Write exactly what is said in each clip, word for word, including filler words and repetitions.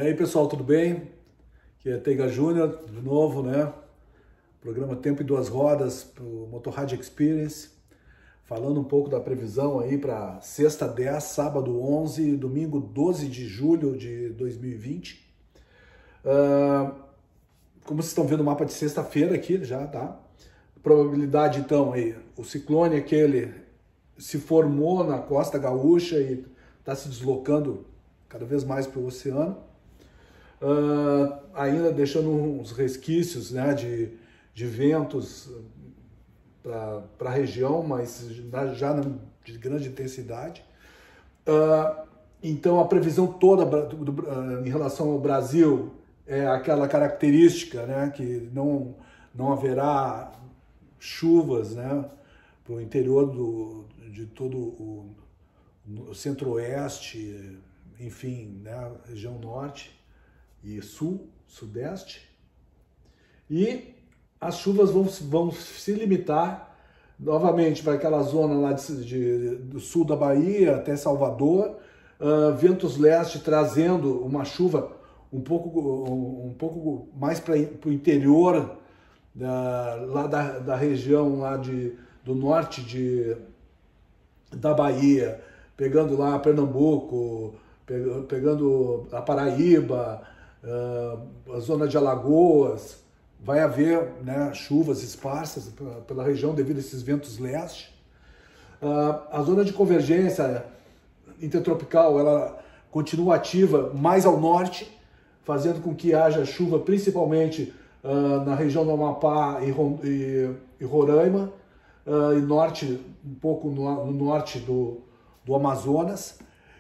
aí, pessoal, tudo bem? Aqui é Teiga Júnior, de novo, né? Programa Tempo e Duas Rodas, pro Motorrad Experience, falando um pouco da previsão aí para sexta dez, sábado onze, domingo doze de julho de dois mil e vinte. Uh, como vocês estão vendo o mapa de sexta-feira aqui, já tá? Probabilidade, então, aí, o ciclone aquele se formou na costa gaúcha e está se deslocando cada vez mais para o oceano. Uh, ainda deixando uns resquícios, né, de, de ventos para a região, mas já de grande intensidade. Uh, então a previsão toda do, do, uh, em relação ao Brasil é aquela característica, né, que não, não haverá chuvas, né, para o interior do, de todo o, o centro-oeste, enfim, né, região norte e sul, sudeste, e as chuvas vão, vão se limitar novamente para aquela zona lá de, de, do sul da Bahia até Salvador, uh, ventos leste trazendo uma chuva um pouco, um, um pouco mais para o interior da, lá da, da região lá de, do norte de, da Bahia, pegando lá Pernambuco, pegando a Paraíba, a zona de Alagoas. Vai haver, né, chuvas esparsas pela região devido a esses ventos leste. A zona de convergência intertropical, ela continua ativa mais ao norte, fazendo com que haja chuva principalmente na região do Amapá e Roraima, e norte, um pouco no norte do, do Amazonas.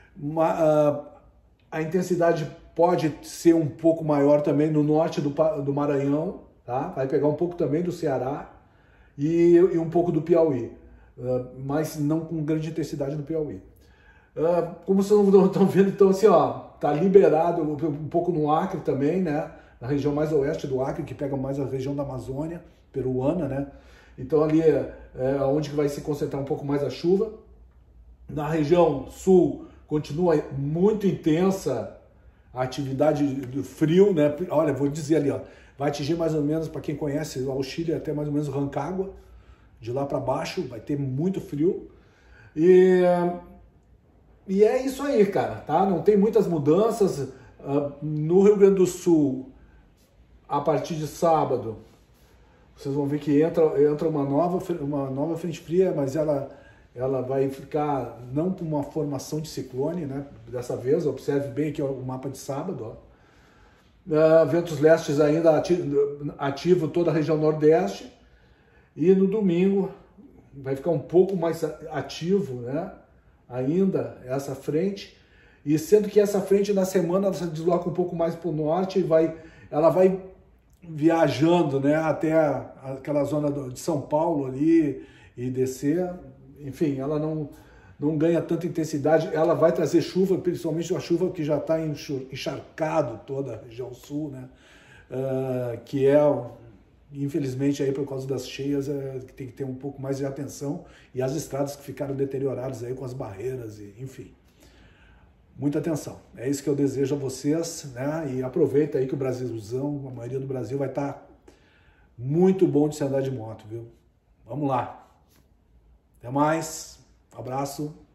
A intensidade pode ser um pouco maior também no norte do, do Maranhão, tá? Vai pegar um pouco também do Ceará e, e um pouco do Piauí, uh, mas não com grande intensidade no Piauí. Uh, como vocês não estão vendo, então assim, ó, tá liberado um pouco no Acre também, né? Na região mais oeste do Acre, que pega mais a região da Amazônia peruana, né? Então ali é, é onde vai se concentrar um pouco mais a chuva. Na região sul continua muito intensa a atividade do frio, né? Olha, vou dizer ali, ó, vai atingir mais ou menos, para quem conhece lá o Chile, até mais ou menos Rancagua, de lá para baixo, vai ter muito frio. E, e é isso aí, cara, tá? Não tem muitas mudanças. Uh, no Rio Grande do Sul, a partir de sábado, vocês vão ver que entra, entra uma, nova, uma nova frente fria, mas ela... ela vai ficar não com uma formação de ciclone, né? Dessa vez, observe bem aqui ó, o mapa de sábado. Ó. Uh, ventos lestes ainda ativo, ativo toda a região nordeste. E no domingo vai ficar um pouco mais ativo, né? Ainda essa frente. E sendo que essa frente na semana ela se desloca um pouco mais para o norte e vai, ela vai viajando, né? Até a, aquela zona de São Paulo ali e descer. Enfim, ela não, não ganha tanta intensidade, ela vai trazer chuva, principalmente a chuva que já está encharcado toda a região sul, né? Uh, que é, infelizmente, aí por causa das cheias, é, tem que ter um pouco mais de atenção, e as estradas que ficaram deterioradas aí com as barreiras, e, enfim. Muita atenção, é isso que eu desejo a vocês, né? E aproveita aí que o Brasilzão, a maioria do Brasil vai estar muito bom de se andar de moto, viu? Vamos lá! Até mais, abraço.